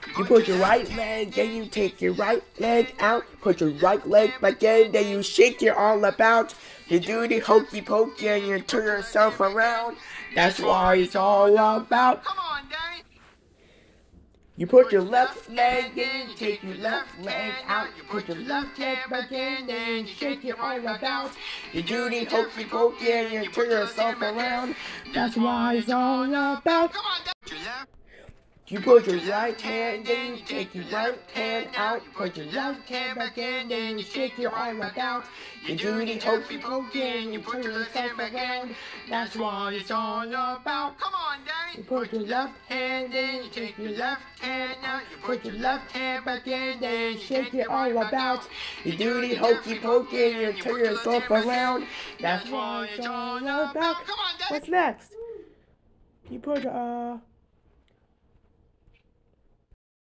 You put your right leg, then you take your right leg out. Put your right leg back in, then you shake your arm about. You do the hokey pokey and you turn yourself around. That's what it's all about. Come on, Danny. You put your left leg in, take your left leg out. You put your left leg back in, then you shake your arm about. You do the hokey pokey and you turn yourself around. That's what it's all about. Come on, Danny. Your left. You put your right hand, then you take your right hand out. You put your left hand back in, then you shake your arm about. You do the hokey pokey and you turn yourself around. That's what it's all about. Come on, Danny. You put your left hand in, you take your left hand out. You put your left hand back in, then you shake your arm about. You do the hokey pokey and you turn yourself around. That's what it's all about. Come on, Danny. What's next? You put